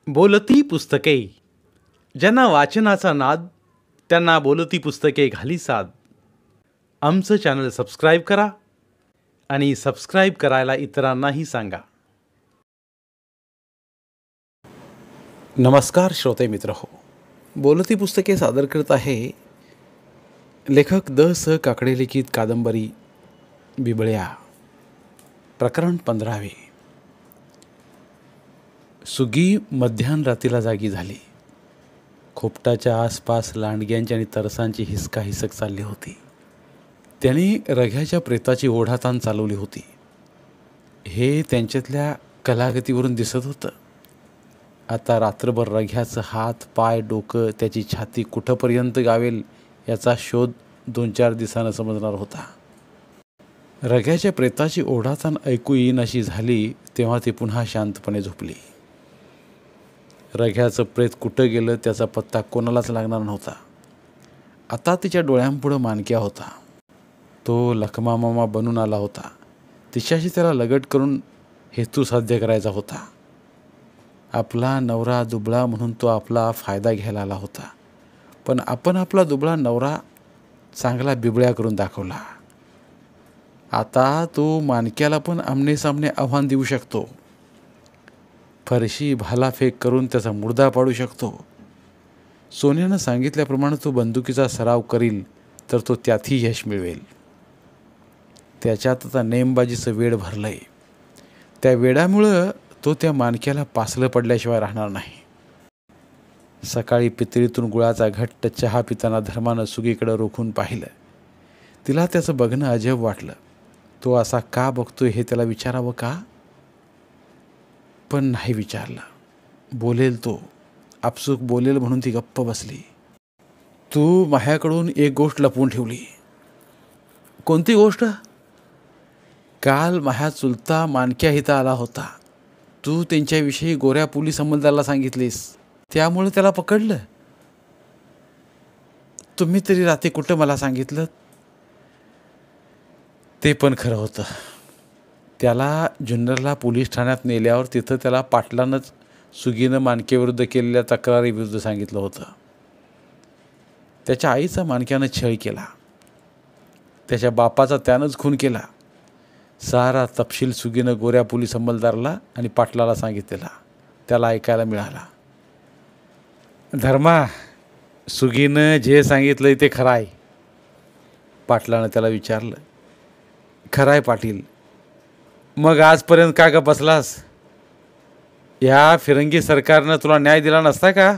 बोलती पुस्तके. ज्यांना वाचनाचा नाद त्यांना बोलती पुस्तके घाली साद. आमचं चॅनल सबस्क्राईब करा आणि सबस्क्राईब करायला इतरांनाही सांगा. नमस्कार श्रोते मित्र हो, बोलती पुस्तके सादर करत आहे लेखक द काकडे लिखित कादंबरी बिबळ्या, प्रकरण 15. सुगी मध्यान रात्रीला जागी झाली. खोपटाच्या आसपास लांडग्यांची आणि तरसांची हिसक चालली होती. त्यांनी रघ्याच्या प्रेताची ओढाताण चालवली होती. हे त्यांच्यातल्या कलागतीवरून दिसत होतं. आता रात्रभर रघ्याचं हात, पाय, डोकं, त्याची छाती कुठंपर्यंत गावेल याचा शोध 2-4 दिवसानं समजणार होता. रघ्याच्या प्रेताची ओढाताण ऐकू येईन अशी झाली तेव्हा ती पुन्हा शांतपणे झोपली. रघ्याचं प्रेत कुठं गेलं त्याचा पत्ता कोणालाच लागणार नव्हता. आता तिच्या डोळ्यांपुढं मानक्या होता. तो लखमामामा बनून आला होता. तिच्याशी त्याला लगट करून हेतू साध्य करायचा होता. आपला नवरा दुबळा म्हणून तो आपला फायदा घ्यायला आला होता. पण आपण आपला दुबळा नवरा चांगला बिबळ्या करून दाखवला. आता तो मानक्याला पण आमनेसामने आव्हान देऊ शकतो. फरशी भालाफेक करून त्याचा मुर्दा पाडू शकतो. सोन्यानं सांगितल्याप्रमाणे तो बंदुकीचा सराव करील तर तो त्यातही यश मिळवेल. त्याच्यात आता नेमबाजीचं वेड भरलंय. त्या वेडामुळं तो त्या मानक्याला पासलं पडल्याशिवाय राहणार नाही. सकाळी पितळीतून गुळाचा घट्ट चहा पिताना धर्मानं सुगीकडं रोखून पाहिलं. तिला त्याचं बघणं अजब वाटलं. तो असा का बघतोय हे त्याला विचारावं का, पण नाही विचारलं. बोलेल तो, आपसूक बोलेल म्हणून ती गप्प बसली. तू माझ्याकडून एक गोष्ट लपवून ठेवली. कोणती गोष्ट? काल माझ्या चुलता मानक्या इथं आला होता. तू त्यांच्याविषयी गोऱ्या पोलीस अंमलदाराला सांगितलीस, त्यामुळे त्याला पकडलं. तुम्ही तरी रात्री कुठं मला सांगितलं? ते पण खरं होतं. त्याला जुन्नरला पोलीस ठाण्यात नेल्यावर तिथं त्याला पाटलानंच सुगीनं मानक्याविरुद्ध केलेल्या तक्रारीविरुद्ध सांगितलं होतं. त्याच्या आईचा मानक्यानं छळ केला. त्याच्या बापाचा त्यानंच खून केला. सारा तपशील सुगीनं गोऱ्या पोलीस अंमलदाराला आणि पाटलाला सांगितलेला. त्याला ऐकायला मिळाला. धर्मा, सुगीनं जे सांगितलंय ते खरं आहे? पाटलानं त्याला विचारलं. खरं आहे पाटील. मग आजपर्यंत का ग बसलास? या फिरंगी सरकारनं तुला न्याय दिला नसता का?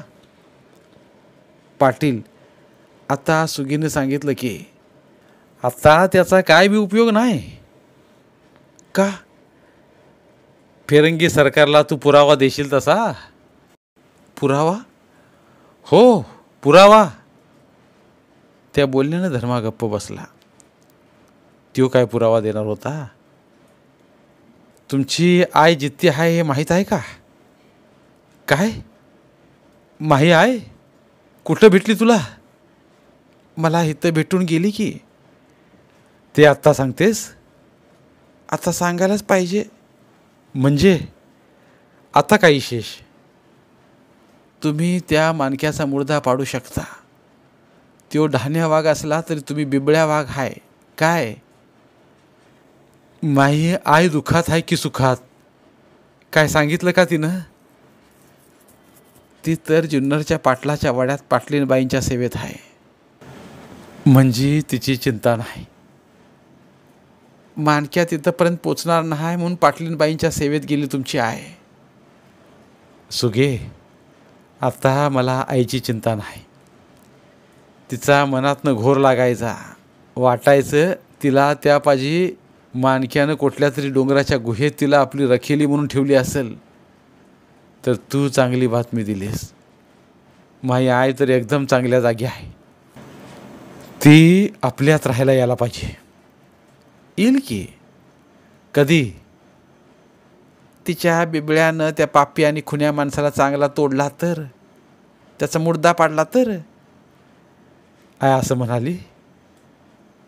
पाटील, आता सुगीनं सांगितलं की आता त्याचा काय बी उपयोग नाही. का? फिरंगी सरकारला तू पुरावा देशील तसा? पुरावा? हो, पुरावा. त्या बोलण्यानं धर्मा गप्प बसला. तो काय पुरावा देणार होता? तुमची आई जित्ती आहे हे माहीत आहे का? काय? माही आहे? कुठं भेटली तुला? मला इथं भेटून गेली की. ते आत्ता सांगतेस? आता सांगायलाच पाहिजे. म्हणजे आता काय विशेष? तुम्ही त्या मानक्याचा मुर्दा पाडू शकता. तो ढाण्या वाघ असला तरी तुम्ही बिबळ्या वाघ आहे. काय? माही आई दुःखात आहे की सुखात? काय सांगितलं का तिनं? ती तर जुन्नरच्या पाटलाच्या वाड्यात पाटलीनबाईंच्या सेवेत आहे. म्हणजे तिची चिंता नाही. मानक्या तिथंपर्यंत पोचणार नाही म्हणून पाटलीनबाईंच्या सेवेत गेली तुमची आई. सुगे, आता मला आईची चिंता नाही. तिचा मनातनं घोर लागायचा. वाटायचं तिला त्या पाजी मानक्यानं कुठल्या तरी डोंगराच्या गुहेत तिला आपली रखेली म्हणून ठेवली असेल. तर तू चांगली बातमी दिलीस. माई आई तर एकदम चांगल्या जागी आहे. ती आपल्यात राहायला यायला पाहिजे. येईल की. कधी? तिच्या बिबळ्यानं त्या पापी आणि खुन्या माणसाला चांगला तोडला तर, त्याचा मुर्दा पाडला तर. आय असं म्हणाली.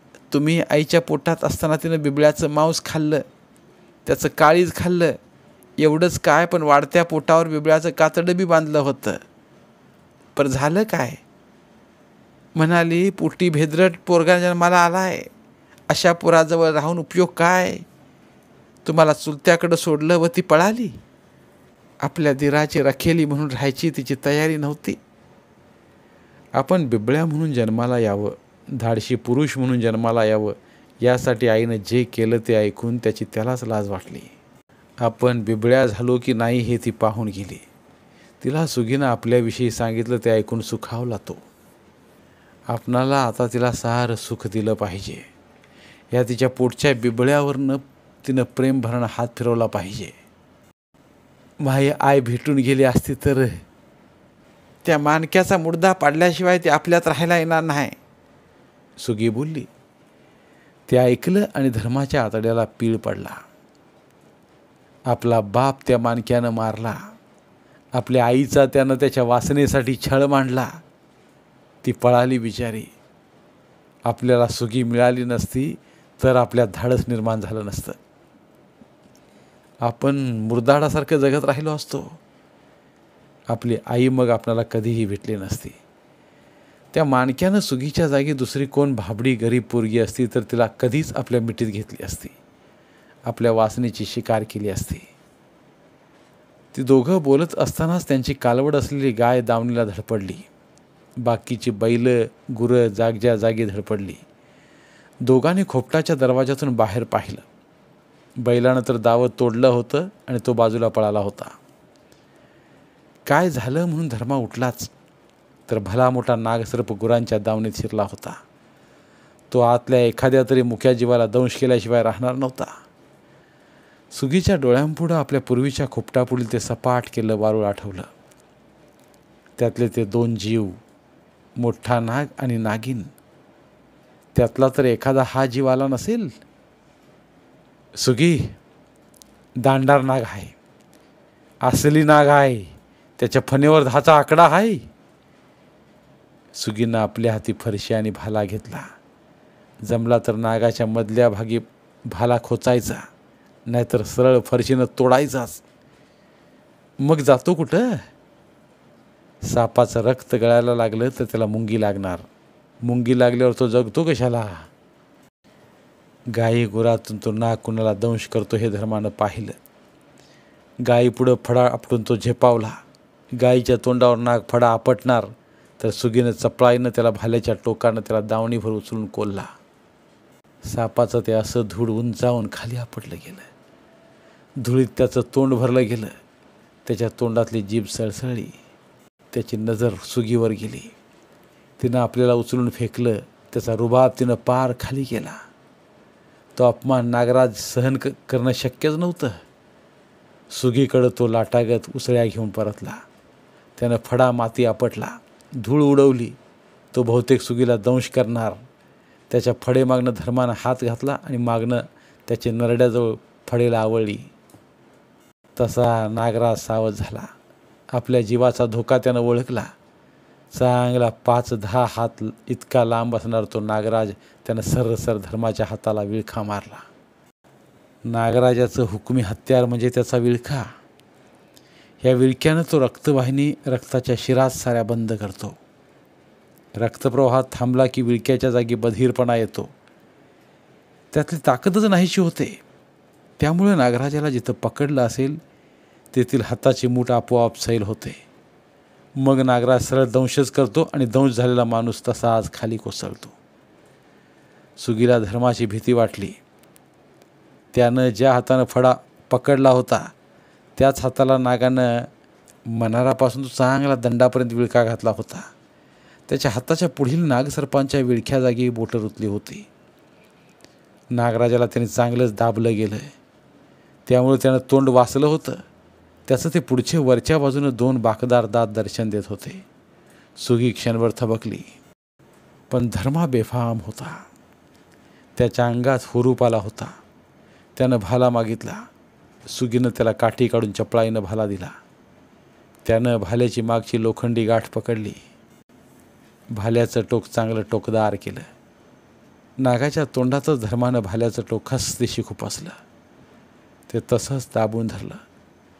तुम्ही आईच्या पोटात असताना तिनं बिबळ्याचं मांस खाल्लं, त्याचं काळीज खाल्लं, एवढंच काय, पण वाढत्या पोटावर बिबळ्याचं कातडं बी बांधलं होतं. पण झालं काय? म्हणाली, पोटी भेदरट पोरगा जन्माला आलाय. अशा पोराजवळ राहून उपयोग काय? तुम्हाला चुलत्याकडं सोडलं व ती पळाली. आपल्या दिराची रखेली म्हणून राहायची तिची तयारी नव्हती. आपण बिबळ्या म्हणून जन्माला यावं, धाडशी पुरुष म्हणून जन्माला यावं, यासाठी आईनं जे केलं ते ऐकून त्याची त्यालाच लाज वाटली. आपण बिबळ्या झालो की नाही हे ती पाहून गेली. तिला सुगीनं आपल्याविषयी सांगितलं ते ऐकून सुखावला तो. आपणाला आता तिला सारं सुख दिलं पाहिजे. या तिच्या पोटच्या बिबळ्यावरनं तिनं प्रेम भरणं हात फिरवला पाहिजे. माई आई भेटून गेली असती तर त्या माणक्याचा मुर्दा पाडल्याशिवाय ते आपल्यात राहायला येणार नाही, सुगी बोलली. ते ऐकलं आणि धर्माच्या आतड्याला पीळ पडला. आपला बाप त्या माणक्यानं मारला. आपल्या आईचा त्यानं त्याच्या वासनेसाठी छळ मांडला. ती पळाली बिचारी. आपल्याला सुगी मिळाली नसती तर आपल्यात धाडस निर्माण झालं नसतं. आपण मुरदाडासारखं जगत राहिलो असतो. आपली आई मग आपल्याला कधीही भेटली नसती. त्या माणक्यानं सुगीच्या जागी दुसरी कोण भाबडी गरीब पोरगी असती तर तिला कधीच आपल्या मिठीत घेतली असती, आपल्या वासनेची शिकार केली असती. ती दोघं बोलत असतानाच त्यांची कालवड असलेली गाय दावणीला धडपडली. बाकीची बैल गुरं जागच्या जागी धडपडली. दोघांनी खोपटाच्या दरवाजातून बाहेर पाहिलं. बैलानं तर दावत तोडलं होतं आणि तो बाजूला पळाला होता. काय झालं म्हणून धर्मा उठलाच तर भला मोठा नागसर्प गुरांच्या दावणीत शिरला होता. तो आतल्या एखाद्या तरी मुक्या जीवाला दंश केल्याशिवाय राहणार नव्हता. सुगीच्या डोळ्यांपुढं आपल्या पूर्वीच्या खोपटापुढील ते सपाट केलं वारूळ आठवलं. त्यातले ते दोन जीव, मोठा नाग आणि नागिन. त्यातला तर एखादा हा जीव आला नसेल. सुगी, दांडार नाग आहे, असली नाग आहे, त्याच्या फणेवर 10चा आकडा आहे. सुगीनं आपल्या हाती फरशी आणि भाला घेतला. जमला तर नागाच्या मधल्या भागी भाला खोचायचा, नाहीतर सरळ फरशीनं तोडायचाच. मग जातो कुठं? सापाचं रक्त गळायला लागलं तर त्याला मुंगी लागणार. मुंगी लागल्यावर तो जगतो कशाला? गायी गुरातून तो नाग कुणाला दंश करतो हे धर्मानं पाहिलं. गायी पुढं फडा आपटून तो झेपावला. गायीच्या तोंडावर नाग फडा आपटणार तर सुगीनं चपळाईनं त्याला भाल्याच्या टोकानं त्याला दावणीभर उचलून कोल्ला. सापाचं ते असं धूळ उंचावून खाली आपटलं गेलं. धुळीत त्याचं तोंड भरलं गेलं. त्याच्या तोंडातली जीभ सळसळली. त्याची नजर सुगीवर गेली. तिनं आपल्याला उचलून फेकलं. त्याचा रुबाब तिनं पार खाली केला. तो अपमान नागराज सहन करणं शक्यच नव्हतं. सुगीकडं तो लाटागत उसळ्या घेऊन परतला. त्यानं फडा माती आपटला, धूळ उडवली. तो बहुतेक सुगीला दंश करणार. त्याच्या फडे मागणं धर्मानं हात घातला आणि मागणं त्याचे नरड्याजवळ फडेला आवळली. तसा नागराज सावध झाला. आपल्या जीवाचा धोका त्यानं ओळखला. चांगला 5-10 हात इतका लांब असणार तो नागराज त्यानं सरसर धर्माच्या हाताला विळखा मारला. नागराजाचं हुकमी हत्यार म्हणजे त्याचा विळखा. या विळख्यानं तो रक्तवाहिनी रक्ताच्या शिरात साऱ्या बंद करतो. रक्तप्रवाह थांबला की विळख्याच्या जागी बधीरपणा येतो. त्यातली ताकदच नाहीशी होते. त्यामुळे नागराजाला जिथं पकडलं असेल तेथील हाताची मूठ आपोआप सैल होते. मग नागराज सरळ दंशच करतो आणि दंश झालेला माणूस तसाच खाली कोसळतो. सुगीला धर्माची भीती वाटली. त्यानं ज्या हातानं फडा पकडला होता त्याच हाताला नागानं मनारापासून चांगला दंडापर्यंत विळखा घातला होता. त्याच्या हाताच्या पुढील नागसर्पांच्या विळख्या जागी बोटं रुतली होती. नागराजाला त्याने चांगलंच दाबलं गेलं. त्यामुळे त्यानं तोंड वाचलं होतं. त्याचं ते पुढचे वरच्या बाजूनं 2 बाकदार दात दर्शन देत होते. सुगी क्षणभर थबकली. पण धर्मा बेफाम होता. त्याच्या अंगात हुरूप आला होता. त्यानं भाला मागितला. सुगीनं त्याला काठी काढून चपळाईनं भाला दिला. त्यानं भाल्याची मागची लोखंडी गाठ पकडली. भाल्याचं टोक चांगलं टोकदार केलं. नागाच्या तोंडातच धर्मानं भाल्याचं टोक हसदिशी खुपसलं. ते तसंच दाबून धरलं.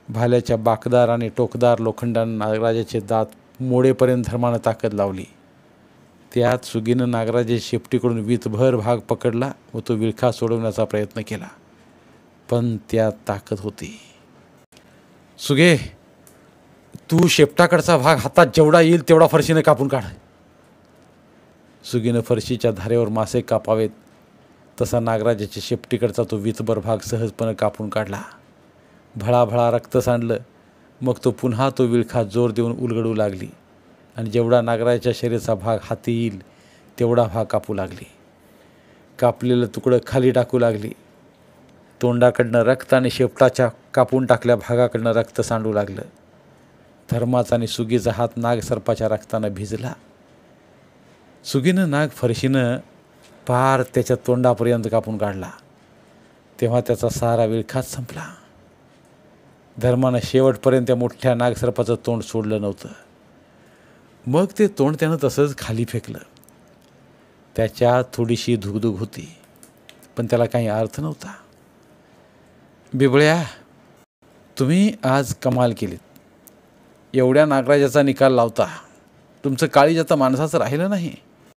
भाल्याच्या बाकदार आणि टोकदार लोखंडानं नागराजाचे दात मोडेपर्यंत धर्मानं ताकद लावली. त्यात सुगीनं नागराजाच्या शेपटीकडून वीतभर भाग पकडला व तो विळखा सोडवण्याचा प्रयत्न केला, पण त्यात ताकद होती. सुगे, तू शेपटाकडचा भाग हातात जेवढा येईल तेवढा फरशीनं कापून काढ. सुगीनं फरशीच्या धारेवर मासे कापावेत तसा नागराजाच्या शेपटीकडचा तो वीतभर भाग सहजपणे कापून काढला. भळाभळा रक्त सांडलं. मग तो पुन्हा तो विळखा जोर देऊन उलगडू लागली आणि जेवढा नागराजाच्या शरीराचा भाग हाती येईल तेवढा भाग कापू लागली. कापलेलं तुकडं खाली टाकू लागली. तोंडाकडनं रक्त आणि शेपटाच्या कापून टाकल्या भागाकडनं रक्त सांडू लागलं. धर्माचा आणि सुगीचा हात नागसर्पाच्या रक्तानं भिजला. सुगीनं नाग फरशीनं पार त्याच्या तोंडापर्यंत कापून काढला. तेव्हा त्याचा सारा विळखाच संपला. धर्मानं शेवटपर्यंत त्या मोठ्या नागसर्पाचं तोंड सोडलं नव्हतं. मग ते तोंड त्यानं तसंच खाली फेकलं. त्याच्यात थोडीशी धुगधुग होती, पण त्याला काही अर्थ नव्हता. बिबळ्या, तुम्ही आज कमाल केलीत. एवढ्या नागराजाचा निकाल लावता. तुमचं काळीज आता माणसाचं राहिलं नाही.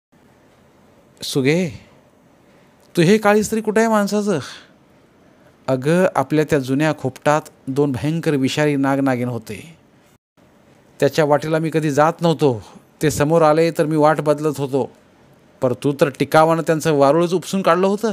सुगे, तू हे काळीज तरी कुठं आहे माणसाचं? अगं, आपल्या त्या जुन्या खोपटात 2 भयंकर विषारी नागनागिन होते. त्याच्या वाटेला मी कधी जात नव्हतो. ते समोर आले तर मी वाट बदलत होतो, पर तू तर टिकावानं त्यांचं वारुळच उपसून काढलं होतं.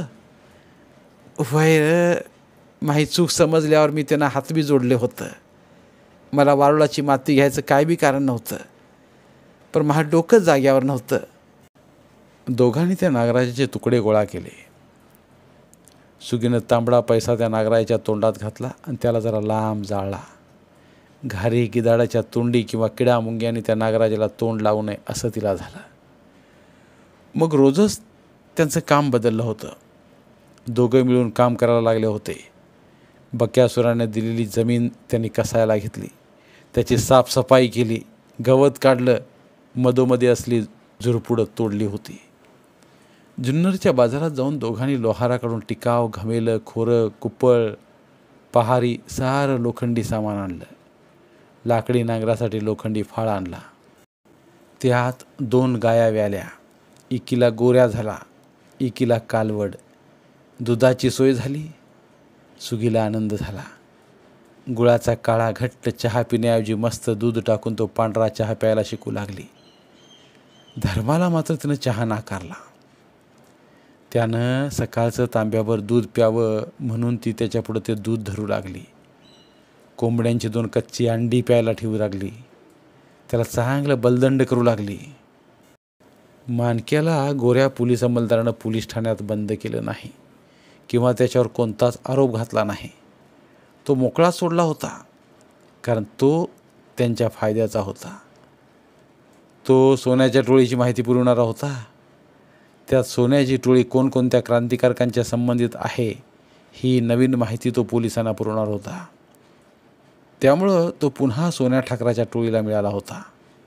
वय, माही चूक समजल्यावर मी त्यांना हातबी जोडले होतं. मला वारुळाची माती घ्यायचं काय बी कारण नव्हतं, पण माझं डोकंच जाग्यावर नव्हतं. दोघांनी त्या नागराजाचे तुकडे गोळा केले. सुगीनं तांबडा पैसा त्या नागराजाच्या तोंडात घातला आणि त्याला जरा लांब जाळला. घारी गिधाडाच्या तोंडी किंवा किडा मुंग्यांनी त्या नागराजाला तोंड लावू नये असं तिला झालं. मग रोजच त्यांचं काम बदललं होतं. दोघं मिळून काम करायला लागले होते. बक्यासुराने दिलेली जमीन त्यांनी कसायला घेतली. त्याची साफसफाई केली, गवत काढलं, मधोमध्ये असली झुरपुडं तोडली होती. जुन्नरच्या बाजारात जाऊन दोघांनी लोहाराकडून टिकाव, घमेलं, खोरं, कुप्पळ, पहारी सारं लोखंडी सामान आणलं. लाकडी नांगरासाठी लोखंडी फाळ आणला. त्यात 2 गाया व्याल्या. एकीला गोऱ्या झाला, एकीला कालवड. दुधाची सोय झाली. सुगीला आनंद झाला. गुळाचा काळा घट्ट चहा पिण्याऐवजी मस्त दूध टाकून तो पांढरा चहा प्यायला शिकू लागली. धर्माला मात्र तिनं चहा नाकारला. त्यानं सकाळचं तांब्यावर दूध प्यावं म्हणून ती त्याच्यापुढं ते दूध धरू लागली. कोंबड्यांची 2 कच्ची अंडी प्यायला ठेवू लागली. त्याला चांगलं बलदंड करू लागली. माणक्याला गोऱ्या पोलीस अंमलदारानं पोलीस ठाण्यात बंद केलं नाही किंवा त्याच्यावर कोणताच आरोप घातला नाही. तो मोकळा सोडला होता, कारण तो त्यांच्या फायद्याचा होता. तो सोन्याच्या टोळीची माहिती पुरवणारा होता. त्यात सोन्याची टोळी कोणकोणत्या क्रांतिकारकांच्या संबंधित आहे ही नवीन माहिती तो पोलिसांना पुरवणार होता. त्यामुळं तो पुन्हा सोन्या ठाकराच्या टोळीला मिळाला होता.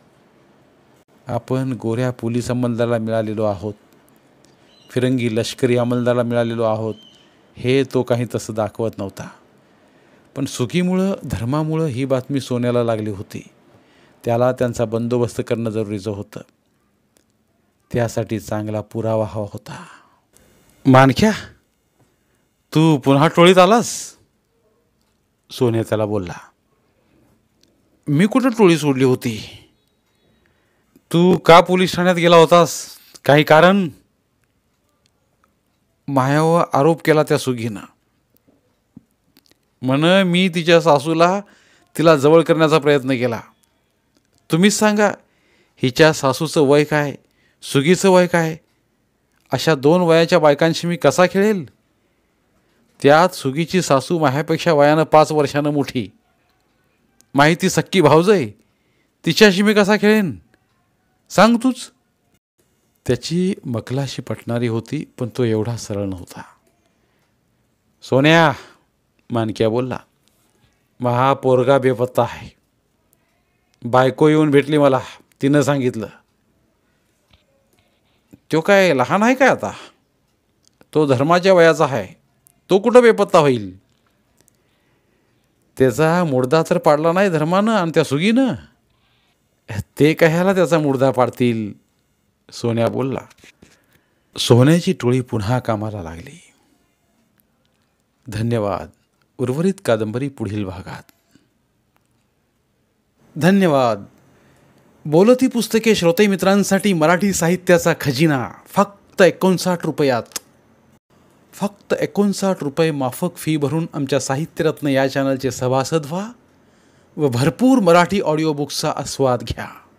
आपण गोऱ्या पोलीस अंमलदाराला मिळालेलो आहोत, फिरंगी लष्करी अंमलदाराला मिळालेलो आहोत, हे तो काही तसं दाखवत नव्हता. पण सुगीमुळं, धर्मामुळं ही बातमी सोन्याला लागली होती. त्याला त्यांचा बंदोबस्त करणं जरुरीचं होतं. त्यासाठी चांगला पुरावा हवा होता. माणक्या, तू पुन्हा टोळीत आलास? सोन्या त्याला बोलला. मी कुठं टोळी सोडली होती? तू का पोलीस ठाण्यात गेला होतास? काही कारण? मायावर आरोप केला त्या सुगीनं. मी तिच्या सासूला तिला जवळ करण्याचा प्रयत्न केला. तुम्हीच सांगा, हिच्या सासूचं वय काय, सुगीचं वय काय? अशा 2 वयाच्या बायकांशी मी कसा खेळेल? त्यात सुगीची सासू माझ्यापेक्षा वयानं 5 वर्षानं मोठी. माहिती सक्की भावजय, तिच्याशी मी कसा खेळेन? सांग तूच. त्याची मकलाशी पटणारी होती, पण तो एवढा सरळ नव्हता. सोन्या, माणक्या बोलला, महा पोरगा बेपत्ता आहे. बायको येऊन भेटली मला, तिनं सांगितलं. तो काय लहान आहे काय आता? तो धर्माच्या वयाचा आहे, तो कुठं बेपत्ता होईल? त्याचा मुडदा तर पाडला नाही धर्मानं आणि त्या सुगीनं. ते कशाला त्याचा मुडदा पाडतील, सोन्या बोलला. सोन्याची टोळी पुन्हा कामाला लागली. धन्यवाद. उर्वरित कादंबरी पुढील भागात. धन्यवाद. बोलती पुस्तके श्रोते मित्रांसाठी मराठी साहित्याचा खजिना फक्त 59 रुपयात. फक्त 59 रुपये माफक फी भरून आमच्या साहित्यरत्न या चॅनलचे सभासद व्हा व भरपूर मराठी ऑडिओ बुक्सचा आस्वाद घ्या.